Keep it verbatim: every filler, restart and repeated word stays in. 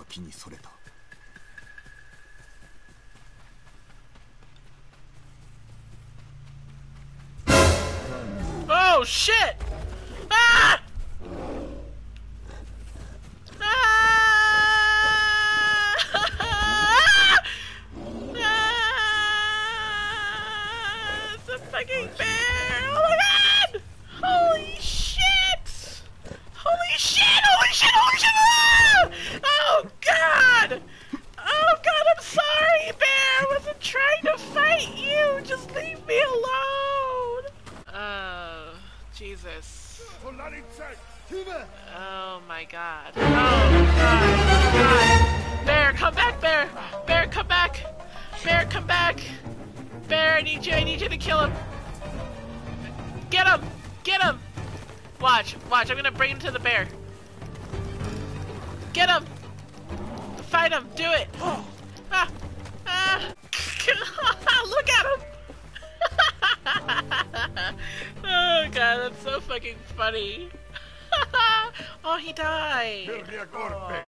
Oh shit! Ah! Ah! Ah! It's a fucking bear! Oh my god! Holy shit! Holy shit! Holy shit! Holy shit! Ah! Oh god! Oh god, I'm sorry, bear! I wasn't trying to fight you! Just leave me alone! Oh, Jesus. Oh my god. Oh god. Oh god. Bear, come back, bear! Bear, come back! Bear, come back! Bear, I need you, I need you to kill him! Get him! Get him! Watch, watch, I'm gonna bring him to the bear. Get him! Fight him, do it! Ah! Ah! Look at him! Oh god, that's so fucking funny. Oh, he died. Oh.